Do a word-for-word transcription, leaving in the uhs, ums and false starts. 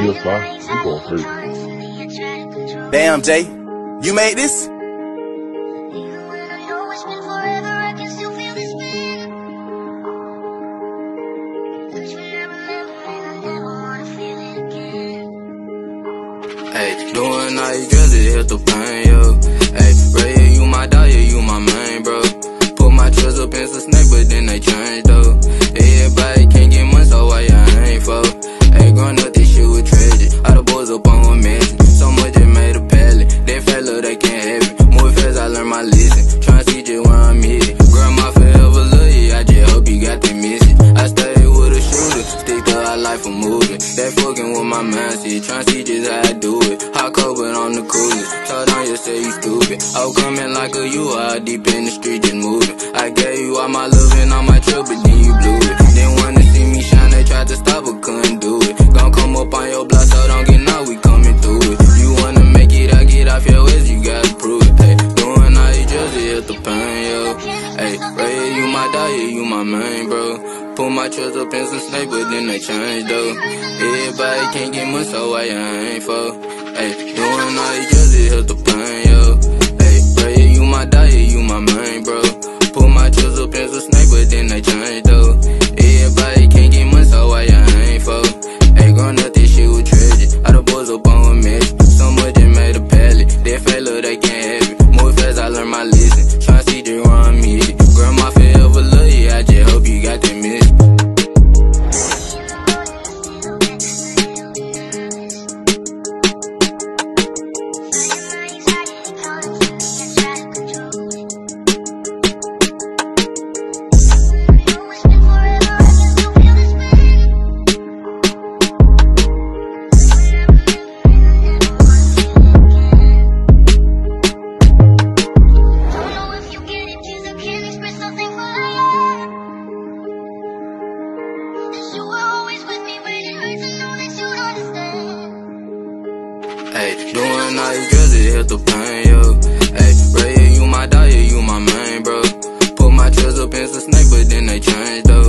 here, Sly. You going crazy. Damn, Jay. You made this? Hey, doing all you girls, it hit the pain, yo. Hey, right here, you my dog, yeah, you my main, bro. Put my trust up in some snake, but then they changed, though. Everybody can't get money, so why y'all ain't for? Hey, growing up, this shit was tragic. All the boys up on one mansion. So much it made a pallet. That fella, they can't have it. Move fast, I learned my lesson. Tryna see just where I'm headed. Grandma forever love you, I just hope you got the message. I stay with a shooter, stick to our life for moving. That fucking with my mindset, tryna see just how I do it. Hot cold, but on the coolest. Told on you, say you stupid. I was coming like a you, all deep in the street, just moving. I gave you all my love and all my trouble, but then you blew it. Didn't wanna see me shine, they tried to stop, but couldn't do it. Gon' come up on your block, so don't get now, we coming through it. You wanna make it, I get off your ass, you gotta prove it. Hey, doing all you just to hit the pain, yo. Hey, right here, you my dog, yeah, you my main, bro. Put my trust up in some snake, but then they changed, though. Everybody can't get much, so why y'all ain't for? Hey, doing all you just to hit the pain, yo. Hey, right here, you my dog, yeah, you my main, bro. Put my trust up in some snake, but then they changed, though. Everybody can't get much, so why y'all ain't for? Hey, growing up, this shit was tragic. All the boys up on a mission. So much it made a pallet. That fella, they can't have it. Move fast, I learned my lesson. Tryna see just where I'm headed. Grandma forever love you, I just hope you got that message. Hey, doing all you girls, it hit the pain, yo. Hey, right here, you my dog, yeah, you my main, bro. Put my trust up in some snake, but then they changed, though.